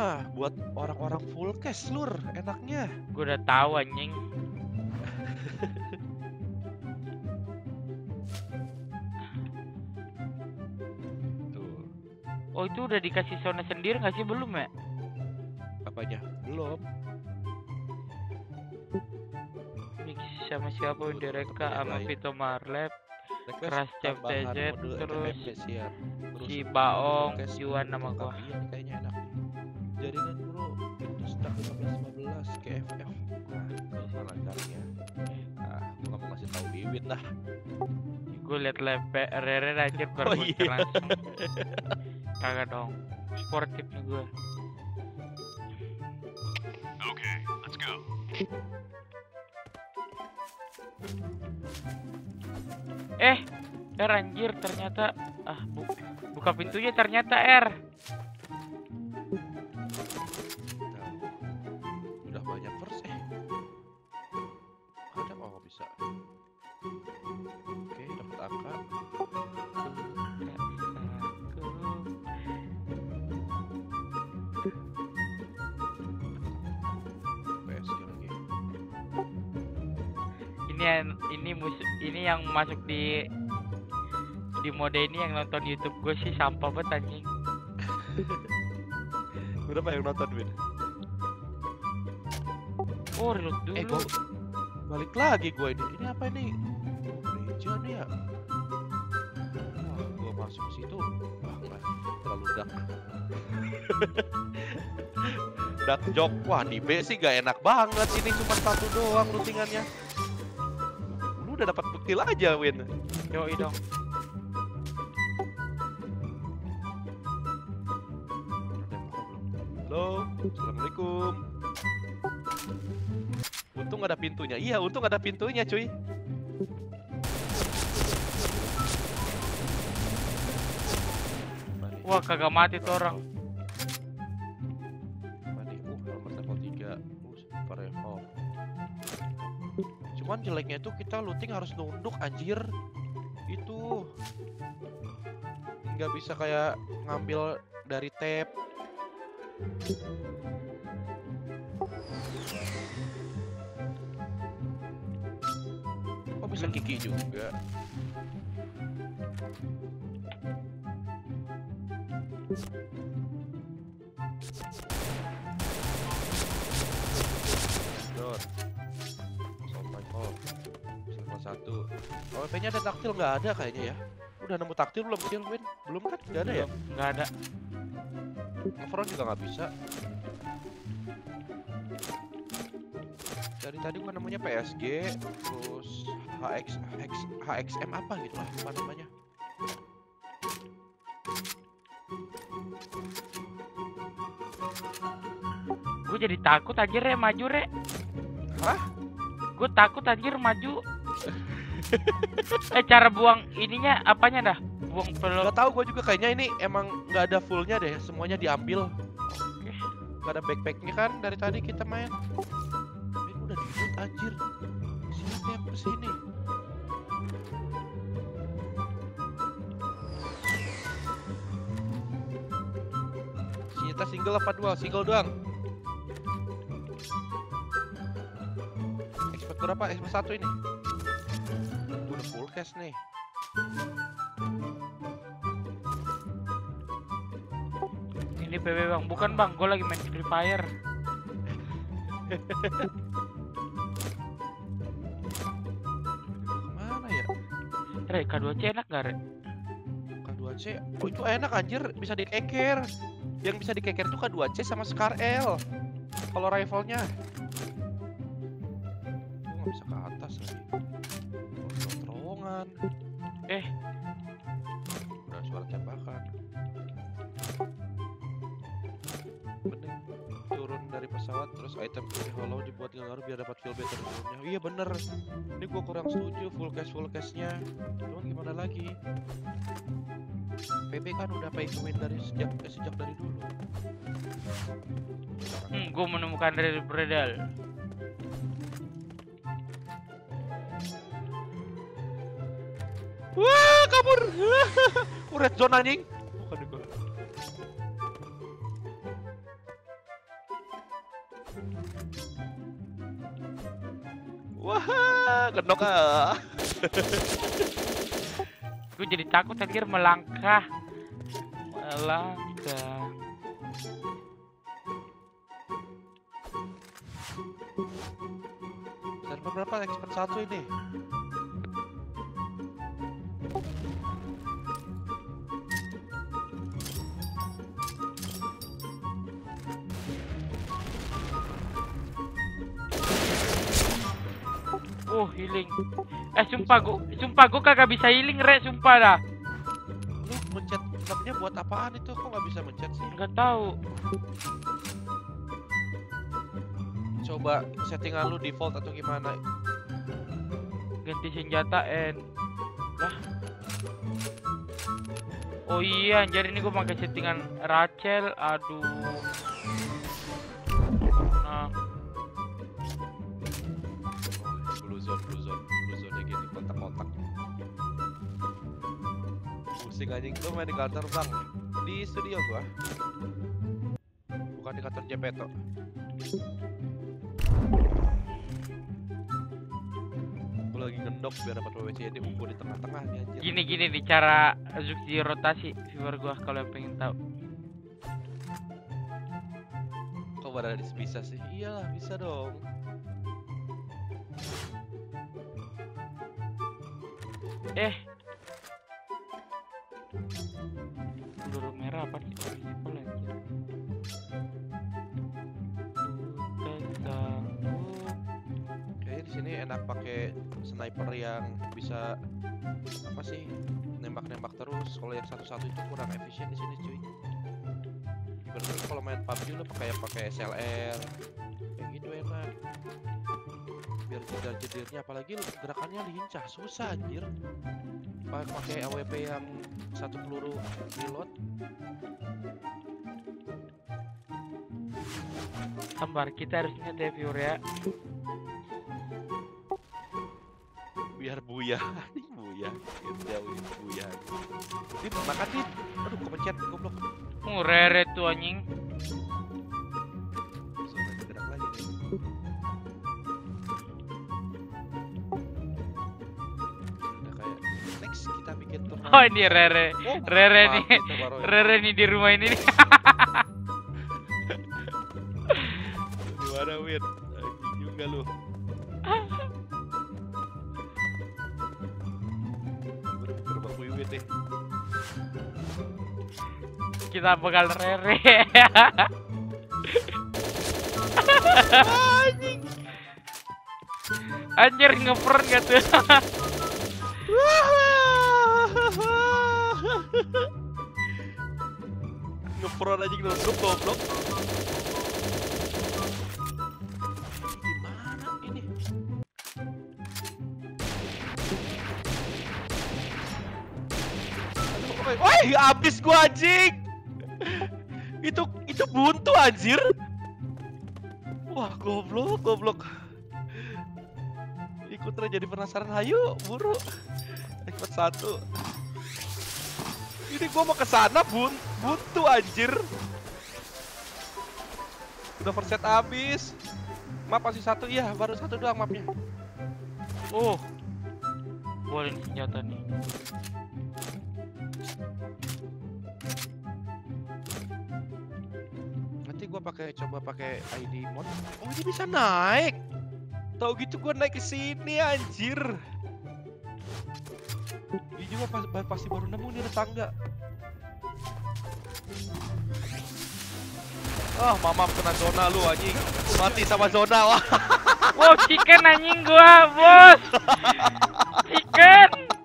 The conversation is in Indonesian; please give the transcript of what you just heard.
mah buat orang-orang full cash lur, enaknya. Gue udah tahu anjing. Tuh, Oh itu udah dikasih zona sendiri nggak sih, belum ya? apanya? Belum. Mix sama siapa yang direka sama Lain. Vito Marlep, Request Keras Cep tambahan TZ, mode terus FMP siap. Terus si Baong, request Juan nama gua. Iya nih kayaknya enak nih. Jaringan bro, Windows Stack 1515 ke FF. Nah, itu lancarnya. Ah, gua nggak mau ngasih tahu Wiwin dah. Gue liat lepe Rere anjir baru Oh, gue iya. langsung. Kagak dong. Sportif nih gue. Okay, let's go. R anjir ternyata buka pintunya ternyata R. Nah, udah banyak verse ada bisa. Oke, dapat angka. PSG lagi. Ini yang masuk di mode ini yang nonton YouTube gue sih sampah banget anjing. Berapa yang nonton Win? Oh reload dulu. Gua balik lagi gua ini. Ini apa ini? Gereja nih ya. Wah, gua masuk situ. Wah, enggak. Terlalu dark. Dark joke. Wah, di B sih gak enak banget. Ini cuma satu doang lootingannya. Lu udah dapat bukti aja, Win. Yoi dong. Halo, assalamualaikum. Untung ada pintunya. Iya, untung ada pintunya, cuy. Wah kagak mati tuh orang. Mani, helmet level 3. Super rifle. Cuman jeleknya itu kita looting harus nunduk, anjir. Itu nggak bisa kayak ngambil dari tab. Oh, bisa Kiki juga. Dot. Sampai call. Salah satu. Oh, HP-nya ada taktil nggak ada kayaknya ya? Udah nemu taktil belum sih, Win? Belum kan? Nggak ada ya? Nggak ada. Overon juga nggak bisa. Dari tadi gua nemunya PSG, terus HXM apa gitu lah, apa namanya? Gue jadi takut anjir Re, maju Re. Hah? Gue takut anjir maju. Cara buang ininya apanya dah? Buang peluru. Gak tahu, gua juga kayaknya ini emang nggak ada fullnya deh, semuanya diambil. Oke. Gak ada backpacknya kan dari tadi kita main. Ini udah di-loot anjir. Siapa yang kesini? Senjata single apa dual? Single doang. Expert berapa? Expert 1 ini. Udah full cash nih. Ini PW bang, bukan bang, gue lagi main Free Fire. Kemana ya? Re, K2C enak gak Re? K2C, oh itu enak anjir, bisa dikeker. Yang bisa dikeker itu K2C sama Scar L. Kalau rifle-nya. Oh, nggak bisa ke atas lagi. Oh, terowongan. Udah suara tembakan. Mending turun dari pesawat terus item di hollow dibuat ngaruh biar dapat feel better turunnya. Iya bener. Ini gua kurang setuju full cash-nya. Cuman gimana lagi? PB kan udah pay to win dari sejak dari dulu. Gue menemukan Red Bredal. Wah, kabur. Red zone anjing. Bukan gua. gendok ah. Gue jadi takut anjir melangkah. Melangkah. Server berapa expert 1 ini? Healing. Sumpah gua kagak bisa healing, Re, sumpah dah. Lu mencet tabnya buat apaan itu? Kok nggak bisa mencet sih? Enggak tahu. Coba settingan lu default atau gimana? Ganti senjata lah. Oh iya, anjir ini gua pakai settingan Rachel. Aduh. Nah, blue zone gini kontak-kontak. Pusing anjing tuh main di kantor bang, di studio gua, bukan di kantor Jepeto. Gua lagi ngendok biar dapat WWC di umpu di tengah-tengah nih anjir. gini di cara Zuki rotasi viewer gua kalau pengen tahu. Kok pada bisa sih? Iyalah bisa dong. Peluru merah apa sih? Invisible anjir. Kayaknya di sini enak pakai sniper yang bisa apa sih? Nembak-nembak terus. Kalau yang satu-satu itu kurang efisien di sini, cuy. Ibaratnya kalau main PUBG lo pakai SLR. Kayak gitu enak. Biar jedar-jedirnya, apalagi gerakannya lincah, susah anjir. Pakai AWP yang satu peluru reload. Sabar, kita harus ingat ya viewer ya. Biar buyah. Buyah. Jauhin buyah. Dit, makan Dit. Aduh, kepencet goblok. Rere tuh anjing. Sudah gerak lagi nih. Udah kayak next kita bikin turnamen. Oh ini Rere. Oh, Rere maaf, nih. kita baru ini. Rere nih di rumah ini nih. Gimana Win? Anjing juga lu. Gerobak Wiwin deh. Kita bakal Rere. Anjir ngepern gak tuh? Ngepron aja nunduk goblok. Gimana ini? Aduh, woi, habis gua anjing. Itu buntu anjir. Wah, goblok. Ikut aja jadi penasaran, ayo buru. Expert 1. Ini gua mau ke sana buntu anjir. Udah first set habis. Map masih satu, iya baru satu doang mapnya. Oh, boleh nih senjata nih. Nanti gua coba pakai ID mod. Oh, ini bisa naik. Tahu gitu gua naik ke sini anjir. Ini juga pasti baru nemu nih ada tangga. Ah, mamam kena zona lu anjing. Mati sama zona. Wah. Wow, chicken anjing gua, bos. Chicken.